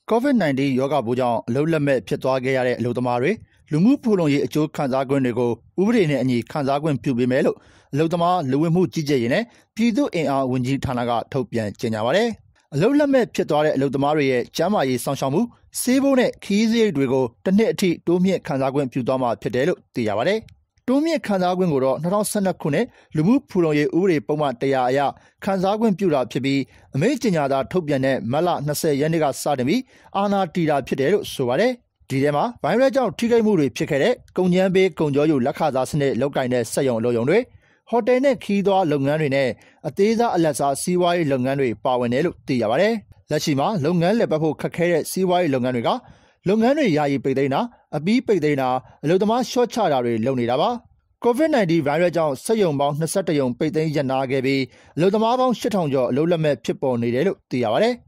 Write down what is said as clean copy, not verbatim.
COVID-19 ရောဂါပိုးကြောင့်အလုပ်လက်မဲ့ဖြစ်သွားခဲ့ရတဲ့အလုပ်သမားတွေလူမှုဖူလုံရေးအကျိုးခံစားခွင့်တွေကိုဥပဒေနဲ့အညီခံစားခွင့်ပြုပေးမယ်လို့အလုပ်သမားလူဝင်မှုကြီးကြပ်ရေးနဲ့ပြည်သူ့အင်အားဝန်ကြီးဌာနကထုတ်ပြန်ကြေညာပါတယ်။အလုပ်လက်မဲ့ဖြစ်သွားတဲ့အလုပ်သမားတွေရဲ့ကျန်းမာရေးဆောင်ရှောက်မှုဆေးဘိုးနဲ့ခရီးစရိတ်တွေကိုတစ်နှစ်အထိတိုးမြင့်ခံစားခွင့်ပြုသွားမှာဖြစ်တယ်လို့သိရပါတယ်။တိုးမြင့်ခံစားခွင့်ကိုတော့2012ခုနှစ်လူမှုဖူလုံရေးဥပဒေပုံမှန်100အရခံစားခွင့်ပြုတာဖြစ်ပြီးအမိန့်ကြေညာသာထုတ်ပြန်တဲ့မတ်လ20ရက်နေ့ကစတင်ပြီးအာဏာတည်တာဖြစ်တယ်လို့ဆိုပါတယ်။ဒီထဲမှာဗိုင်းရပ်စ်ကြောင့်ထိခိုက်မှုတွေဖြစ်ခဲ့တဲ့ကုန်ကျန်းပေးကုန်ကြောယူလက်ခစားစနစ်လောက်ကိုင်းတဲ့စက်ရုံအလုပ်ရုံတွေဟိုတယ်နဲ့ခီးသွွားလုပ်ငန်းတွေနဲ့အသေးစားအလတ်စားစီးပွားရေးလုပ်ငန်းတွေပါဝင်တယ်လို့သိရပါတယ်။လက်ရှိမှာလုပ်ငန်းလည်ပတ်ဖို့ခက်ခဲတဲ့စီးပွားရေးလုပ်ငန်းတွေကလုပ်ငန်းတွေယာယီပိတ်သိမ်းတာအပြီးပိတ်သိမ်းတာအလုပ်သမားရှော့ချတာတွေလုပ်နေတာပါ။ COVID-19 ဗိုင်းရပ်စ်ကြောင့်စက်ရုံပေါင်း21ရုံပိတ်သိမ်းရပ်နားခဲ့ပြီးအလုပ်သမားပေါင်း8000ကျော်အလုပ်လက်မဲ့ဖြစ်ပေါ်နေတယ်လို့သိရပါတယ်